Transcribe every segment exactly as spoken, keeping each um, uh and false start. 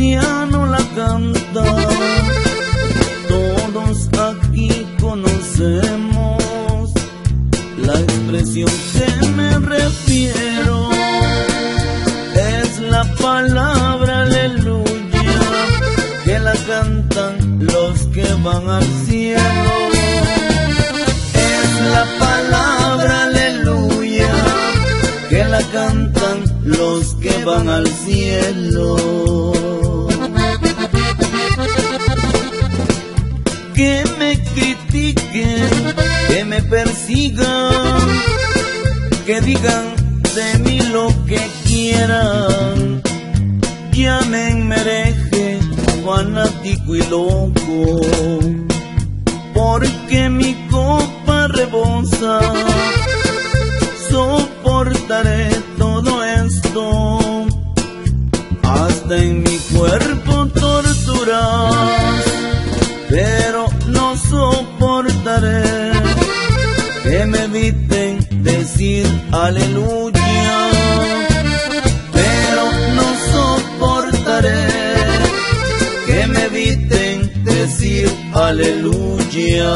anciano la canta. Todos aquí conocemos la expresión que me refiero. Es la palabra aleluya que la cantan los que van al cielo. Es la palabra aleluya que la cantan los que van al cielo. Que me critiquen, que me persigan, que digan de mí lo que quieran. Llámenme hereje, fanático y loco, porque mi copa rebosa. Soportaré todo esto, hasta en mi cuerpo torturas, pero no soportaré que me eviten decir aleluya. Pero no soportaré que me eviten decir aleluya.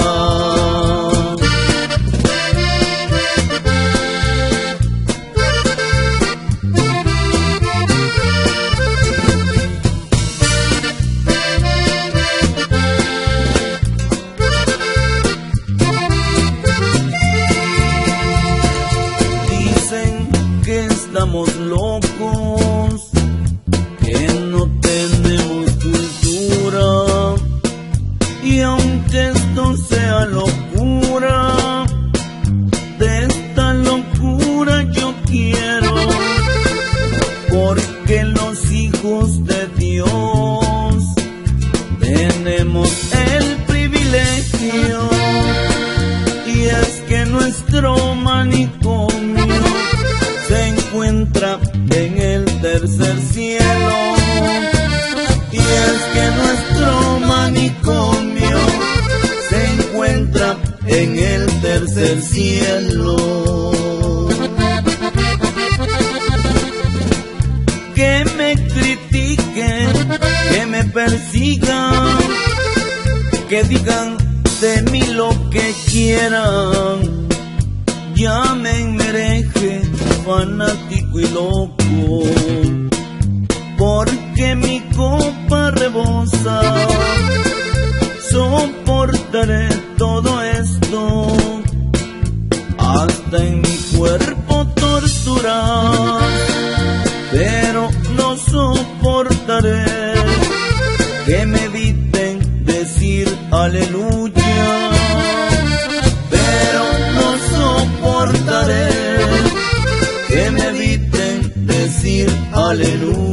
Estamos locos, que no tenemos cultura, y aunque esto sea locura, de esta locura yo quiero, porque los hijos de Dios tenemos el privilegio, y es que nuestro manicomio se encuentra en el tercer cielo. Y es que nuestro manicomio se encuentra en el tercer cielo. Que me critiquen, que me persigan, que digan de mí lo que quieran. Llámenme hereje, fanático y loco, porque mi copa rebosa. Soportaré todo esto, hasta en mi cuerpo torturar, pero no soportaré que me eviten decir aleluya. Pero no soportaré que me eviten decir aleluya.